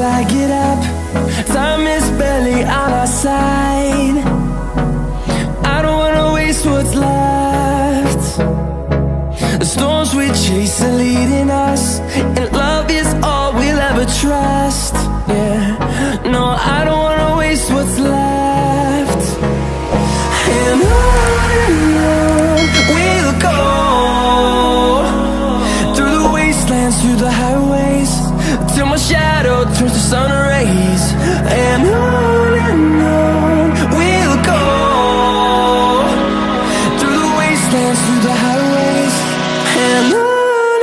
I get up. Time is barely on our side. I don't wanna waste what's left. The storms we chase are leading us, and love is all we'll ever trust. Yeah, no, I don't wanna waste what's left. And on we'll go, through the wastelands, through the highways, till my shadow turns to sun rays. And on we'll go, through the wastelands, through the highways, and on.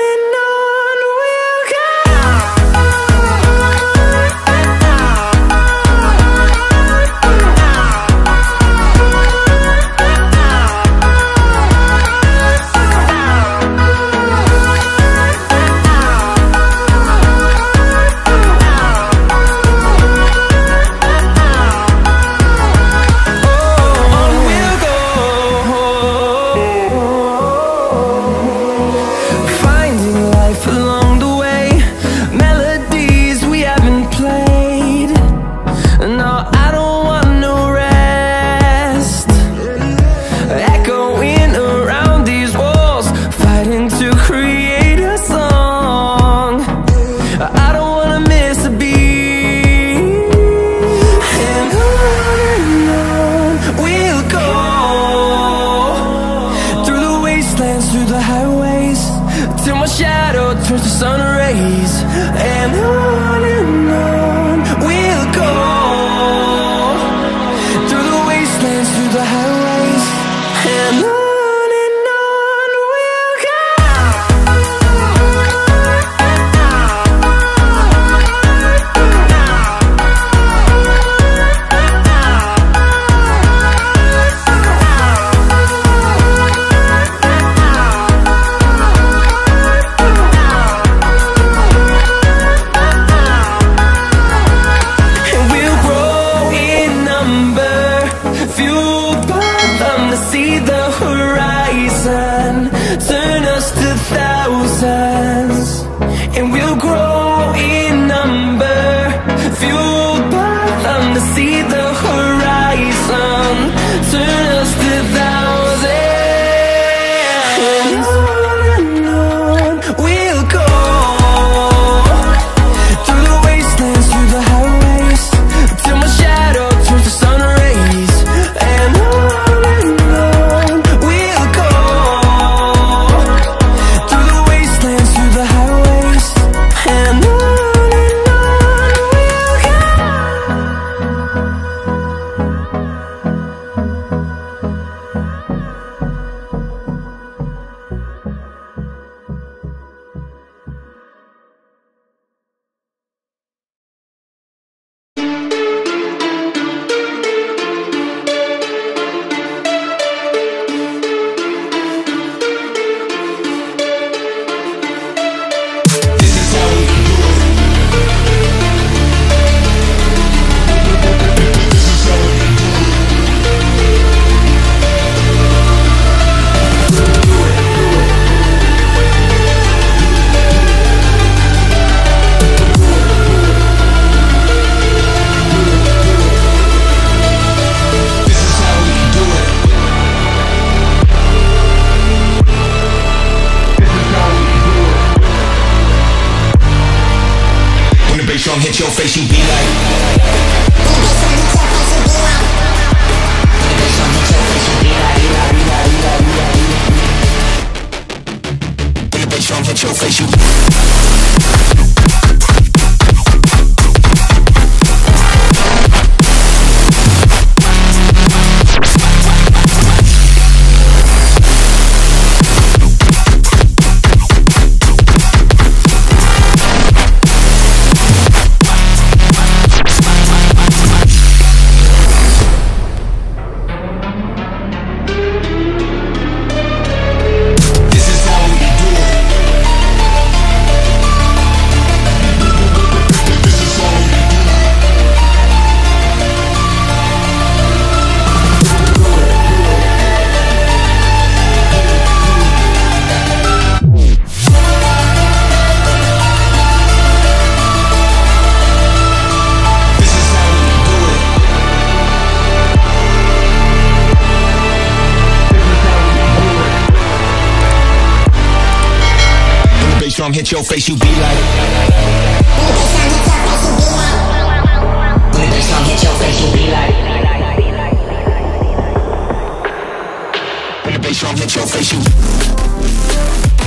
Through the highways, till my shadow turns to sun rays. And on we'll go, through the wastelands, through the highways, and on. See the horizon turn us to thousands, and we'll grow in number, fueled by them. To see the horizon turn us to thousands, and on we'll go, through the wastelands, through the highways, till my shadow turns to sun rays. And hit your face, you be like. Hit your face, you. drum hit your face, you be like. When the bass drum hit your face, you be like. When the bass drum hit your face, you.